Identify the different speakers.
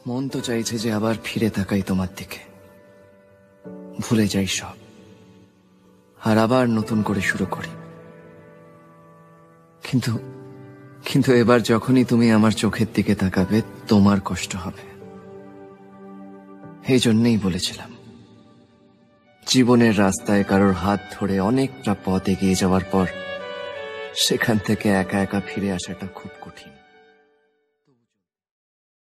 Speaker 1: মন তো চাইছে যে আবার ফিরে তাকাই তোমার দিকে, ভুলে যাই সব, আর আবার নতুন করে শুরু করি। কিন্তু কিন্তু এবার যখনই তুমি আমার চোখের দিকে তাকাবে তোমার কষ্ট হবে। এই জন্যেই বলেছিলাম, জীবনের রাস্তায় কারোর হাত ধরে অনেকটা পথ এগিয়ে যাওয়ার পর সেখান থেকে একা একা ফিরে আসাটা খুব কঠিন।